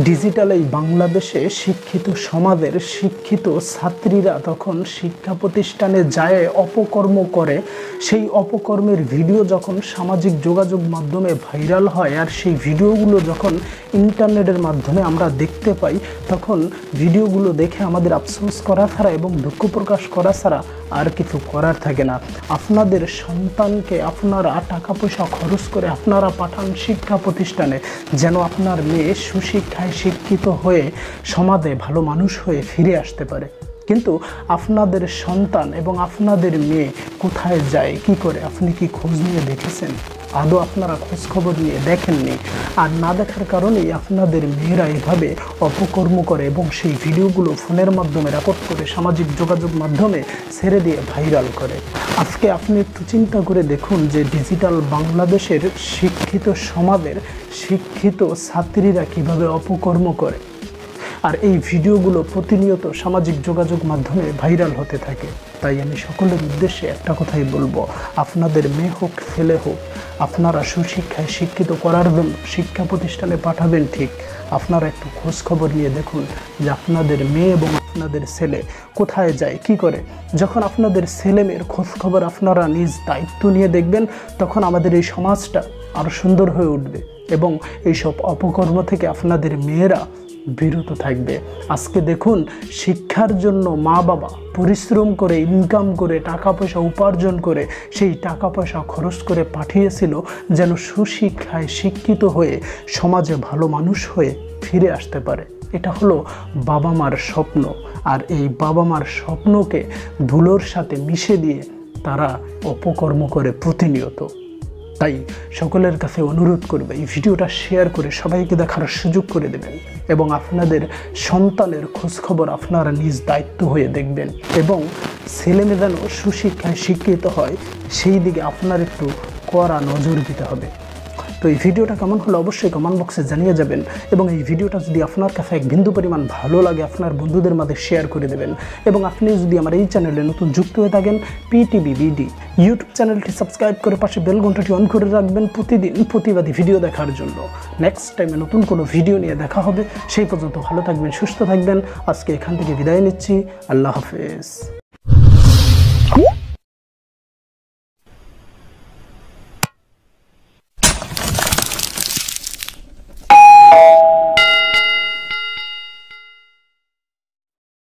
Digital এই বাংলাদেশে শিক্ষিত সমাজের শিক্ষিত ছাত্রীরা তখন শিক্ষা প্রতিষ্ঠানে যায় অপকর্ম করে, সেই অপকর্মের ভিডিও যখন সামাজিক যোগাযোগ মাধ্যমে ভাইরাল হয় আর সেই ভিডিওগুলো যখন ইন্টারনেটের মাধ্যমে আমরা দেখতে পাই, তখন ভিডিওগুলো দেখে আমাদের আফসোস করা ছাড়া এবং দুঃখ প্রকাশ করা ছাড়া আর কিছু করার থাকে না। আপনাদের সন্তানকে আপনারা টাকা পয়সা খরচ করে আপনারা পাঠান শিক্ষা প্রতিষ্ঠানে, যেন আপনার মেয়ে সুশিক্ষায় শিক্ষিত হয়ে সমাজে ভালো মানুষ হয়ে ফিরে আসতে পারে। কিন্তু আপনাদের সন্তান এবং আপনাদের মেয়ে কোথায় যায়, কি করে, আপনি কি খোঁজ নিয়ে দেখেছেন? আদৌ আপনারা খোঁজ খবর নিয়ে দেখেননি। আর না দেখার কারণেই আপনাদের মেয়েরা এভাবে অপকর্ম করে এবং সেই ভিডিওগুলো ফোনের মাধ্যমে রেকর্ড করে সামাজিক যোগাযোগ মাধ্যমে ছেড়ে দিয়ে ভাইরাল করে। আজকে আপনি একটু চিন্তা করে দেখুন যে ডিজিটাল বাংলাদেশের শিক্ষিত সমাজের শিক্ষিত ছাত্রীরা কিভাবে অপকর্ম করে, আর এই ভিডিওগুলো প্রতিনিয়ত সামাজিক যোগাযোগ মাধ্যমে ভাইরাল হতে থাকে। তাই আমি সকলের উদ্দেশ্যে একটা কথাই বলবো, আপনাদের মেয়ে হোক ছেলে হোক, আপনারা সুশিক্ষায় শিক্ষিত করার জন্য শিক্ষা প্রতিষ্ঠানে পাঠাবেন ঠিক, আপনারা একটু খোঁজ খবর নিয়ে দেখুন যে আপনাদের মেয়ে এবং আপনাদের ছেলে কোথায় যায়, কি করে। যখন আপনাদের ছেলে মেয়ের খোঁজ খবর আপনারা নিজ দায়িত্ব নিয়ে দেখবেন, তখন আমাদের এই সমাজটা আরও সুন্দর হয়ে উঠবে এবং এইসব অপকর্ম থেকে আপনাদের মেয়েরা বিরত থাকবে। আজকে দেখুন, শিক্ষার জন্য মা বাবা পরিশ্রম করে ইনকাম করে টাকা পয়সা উপার্জন করে সেই টাকা পয়সা খরচ করে পাঠিয়েছিল যেন সুশিক্ষায় শিক্ষিত হয়ে সমাজে ভালো মানুষ হয়ে ফিরে আসতে পারে। এটা হলো বাবা মার স্বপ্ন, আর এই বাবা মার স্বপ্নকে ধুলোর সাথে মিশে দিয়ে তারা অপকর্ম করে প্রতিনিয়ত। তাই সকলের কাছে অনুরোধ করবে, এই ভিডিওটা শেয়ার করে সবাইকে দেখার সুযোগ করে দেবেন এবং আপনাদের সন্তানের খোঁজখবর আপনারা নিজ দায়িত্ব হয়ে দেখবেন এবং ছেলেমেয়ে যেন সুশিক্ষায় শিক্ষিত হয় সেই দিকে আপনার একটু কড়া নজর দিতে হবে। তো এই ভিডিওটা কেমন হলো অবশ্যই কমেন্ট বক্সে জানিয়ে যাবেন এবং এই ভিডিওটা যদি আপনার কাছে এক বিন্দু পরিমাণ ভালো লাগে আপনার বন্ধুদের মাঝে শেয়ার করে দেবেন এবং আপনি যদি আমার এই চ্যানেলে নতুন যুক্ত হয়ে থাকেন পিটিভি বিডি ইউটিউব চ্যানেলটি সাবস্ক্রাইব করে পাশে বেল ঘন্টাটি অন করে রাখবেন প্রতিদিন প্রতিবাদী ভিডিও দেখার জন্য। নেক্সট টাইমে নতুন কোনো ভিডিও নিয়ে দেখা হবে, সেই পর্যন্ত ভালো থাকবেন, সুস্থ থাকবেন। আজকে এখান থেকে বিদায় নিচ্ছি, আল্লাহ হাফেজ।